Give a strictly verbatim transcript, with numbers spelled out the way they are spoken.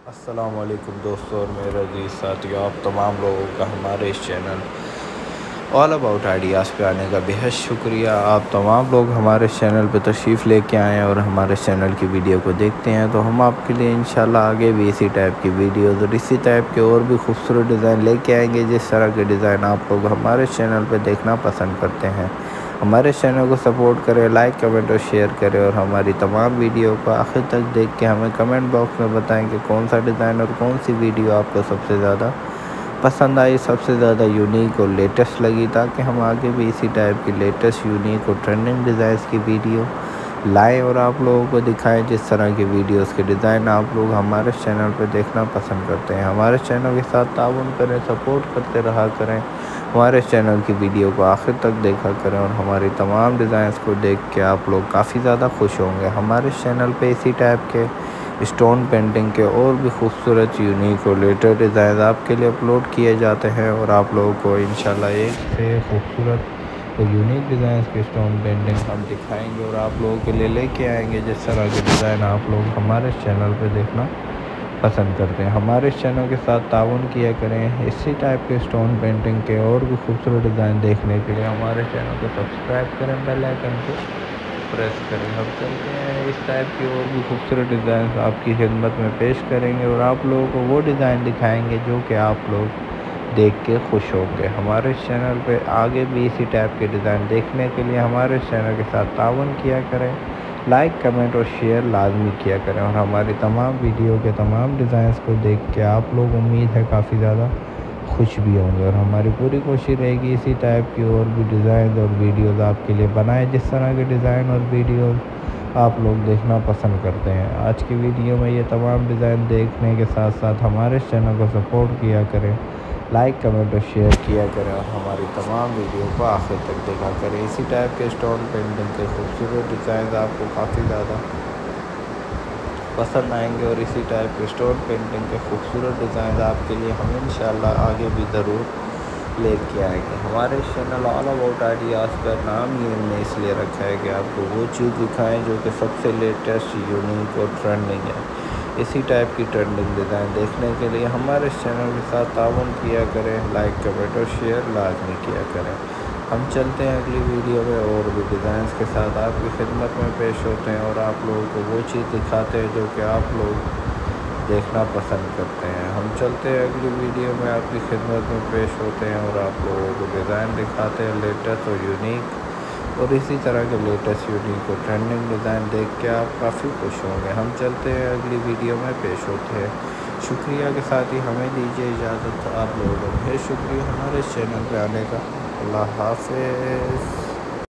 अस्सलाम वालेकुम दोस्तों और मेरे अजीज़ साथियों, आप तमाम लोगों का हमारे इस चैनल ऑल अबाउट आइडियाज़ पे आने का बेहद शुक्रिया। आप तमाम लोग हमारे चैनल पे तशरीफ़ लेके आएँ और हमारे चैनल की वीडियो को देखते हैं, तो हम आपके लिए इंशाल्लाह आगे भी इसी टाइप की वीडियोज़ और इसी टाइप के और भी खूबसूरत डिज़ाइन लेके आएंगे, जिस तरह के डिज़ाइन आप लोग हमारे चैनल पर देखना पसंद करते हैं। हमारे चैनल को सपोर्ट करें, लाइक कमेंट और शेयर करें और हमारी तमाम वीडियो को आखिर तक देख के हमें कमेंट बॉक्स में बताएं कि कौन सा डिज़ाइन और कौन सी वीडियो आपको सबसे ज़्यादा पसंद आई, सबसे ज़्यादा यूनिक और लेटेस्ट लगी, ताकि हम आगे भी इसी टाइप की लेटेस्ट यूनिक और ट्रेंडिंग डिज़ाइंस की वीडियो लाएँ और आप लोगों को दिखाएं। जिस तरह की वीडियोस के डिज़ाइन आप लोग हमारे चैनल पर देखना पसंद करते हैं, हमारे चैनल के साथ ताउन करें, सपोर्ट करते रहा करें, हमारे चैनल की वीडियो को आखिर तक देखा करें और हमारी तमाम डिज़ाइंस को देख के आप लोग काफ़ी ज़्यादा खुश होंगे। हमारे चैनल पे इसी टाइप के स्टोन पेंटिंग के और भी खूबसूरत यूनिक और लेटेस्ट डिज़ाइन आपके लिए अपलोड किए जाते हैं और आप लोगों को इंशाल्लाह एक से खूबसूरत और यूनिक डिज़ाइन के स्टोन पेंटिंग हम दिखाएंगे और आप लोगों के लिए लेके आएंगे, जिस तरह के डिज़ाइन आप लोग हमारे चैनल पे देखना पसंद करते हैं। हमारे चैनल के साथ ताउन किया करें। इसी टाइप के स्टोन पेंटिंग के और भी खूबसूरत डिज़ाइन देखने के लिए हमारे चैनल को सब्सक्राइब करें, बेल आइकन को प्रेस करें। हम चलते हैं इस टाइप की और भी खूबसूरत डिज़ाइन आपकी खिदमत में पेश करेंगे और आप लोगों को वो डिज़ाइन दिखाएंगे जो कि आप लोग देख के खुश होंगे। हमारे चैनल पे आगे भी इसी टाइप के डिज़ाइन देखने के लिए हमारे चैनल के साथ ताउन किया करें, लाइक कमेंट और शेयर लाजमी किया करें और हमारी तमाम वीडियो के तमाम डिज़ाइंस को देख के आप लोग उम्मीद है काफ़ी ज़्यादा खुश भी होंगे और हमारी पूरी कोशिश रहेगी इसी टाइप की और भी डिज़ाइन और वीडियोस आपके लिए बनाएं, जिस तरह के डिज़ाइन और वीडियोस आप लोग देखना पसंद करते हैं। आज की वीडियो में ये तमाम डिज़ाइन देखने के साथ साथ हमारे चैनल को सपोर्ट किया करें, लाइक कमेंट और शेयर किया करें और हमारी तमाम वीडियो को आखिर तक देखा करें। इसी टाइप के स्टोन पेंटिंग के खूबसूरत डिज़ाइन आपको काफ़ी ज़्यादा पसंद आएंगे और इसी टाइप के स्टोन पेंटिंग के खूबसूरत डिज़ाइन आपके लिए हम इंशाल्लाह आगे भी ज़रूर लेके आएंगे। हमारे चैनल ऑल अबाउट आइडियाज़ का नाम ही हमने इसलिए रखा है कि आपको वो चीज़ दिखाएं जो कि सबसे लेटेस्ट, यूनिक और ट्रेंडिंग है। इसी टाइप की ट्रेंडिंग डिज़ाइन देखने के लिए हमारे चैनल के साथ ताउन किया करें, लाइक कमेंट और शेयर लाजमी किया करें। हम चलते हैं अगली वीडियो में और भी डिज़ाइंस के साथ आपकी खिदमत में पेश होते हैं और आप लोगों को वो चीज़ दिखाते हैं जो कि आप लोग देखना पसंद करते हैं। हम चलते हैं अगली वीडियो में आपकी खिदमत में पेश होते हैं और आप लोगों को डिज़ाइन दिखाते हैं लेटेस्ट और यूनिक, और इसी तरह के लेटेस्ट यूनिक और ट्रेंडिंग डिज़ाइन देख के आप काफ़ी खुश होंगे। हम चलते हैं अगली वीडियो में पेश होते हैं। शुक्रिया के साथ ही हमें दीजिए इजाज़त। आप लोगों का बहुत शुक्रिया हमारे चैनल पे आने का। अल्लाह हाफ़िज़।